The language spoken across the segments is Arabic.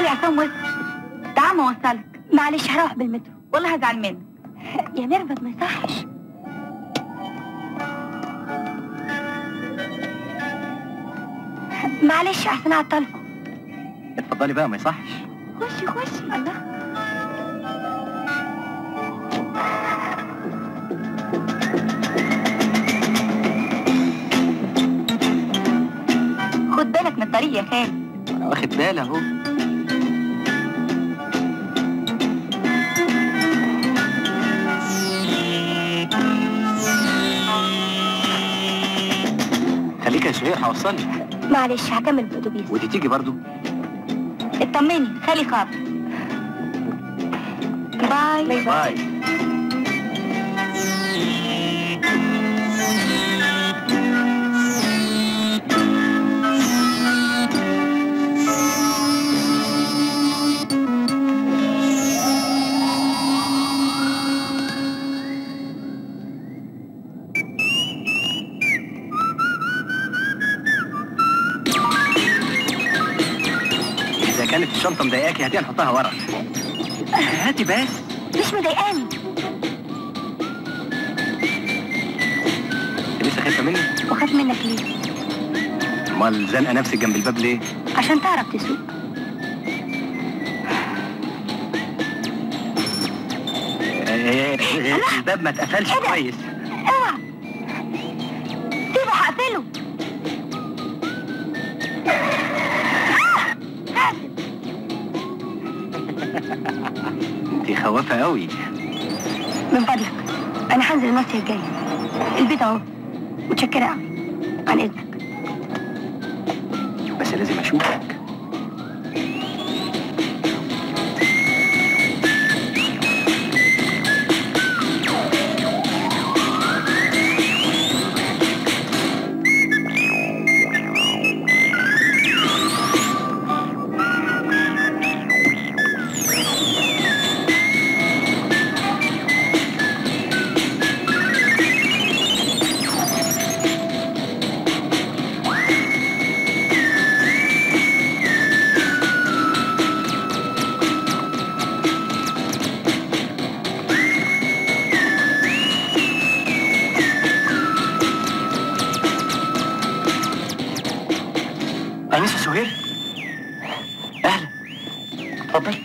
يا عصام وصل. تعال ما اوصلك. معلش هروح بالمترو. والله هزعل منك. يا ميرفت ما يصحش. معلش احسن اعطلكم. اتفضلي بقى ما يصحش. خشي خشي. الله. خد بالك من الطريق يا خالد. انا واخد بالي اهو. خليك يا سهير هوصلك. معلش هكمل بالاتوبيس. ودي تيجي برضو. اطمني خلي خاطر. باي باي باي. كانت الشنطه مضايقاكي هاتيها نحطها ورا. هاتي بس. مش مضايقاني. لسه خايفه مني؟ وخاف منك ليه؟ امال زنقه نفسك جنب الباب ليه؟ عشان تعرف تسوق. الباب ما اتقفلش كويس. اوعى سيبه هقفله. انتي خوافه قوي. من فضلك انا هنزل الناصيه الجايه. البيت اهو. متشكره قوي عن اذنك. بس لازم اشوفك. أنسة سهير؟ أهلا. اتفضلي.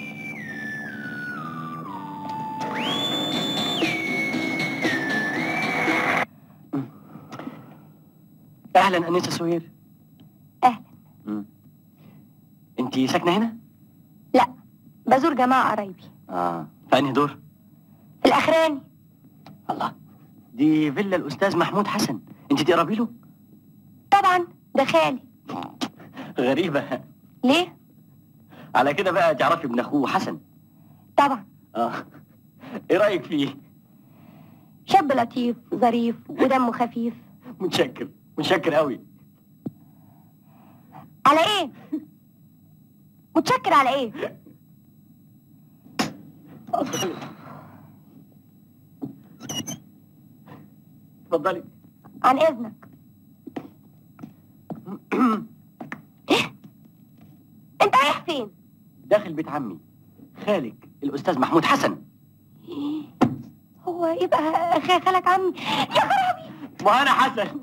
أهلا أنسة سهير. اهلا. أنتي ساكنة هنا؟ لا بزور جماعه قرايبي. في أنهي دور؟ في الاخراني. الله، دي فيلا الأستاذ محمود حسن. أنتي تقربي له؟ طبعا ده خالي. غريبة. ليه؟ على كده بقى تعرفي ابن أخوه حسن؟ طبعا. إيه رأيك فيه؟ شاب لطيف ظريف ودمه خفيف. متشكر متشكر قوي. على ايه؟ متشكر على ايه؟ اتفضلي اتفضلي. عن اذنك. ايه؟ انت رايح فين؟ داخل بيت عمي خالك الأستاذ محمود حسن. هو يبقى خالك عمي؟ يا خرابي. ما أنا حسن.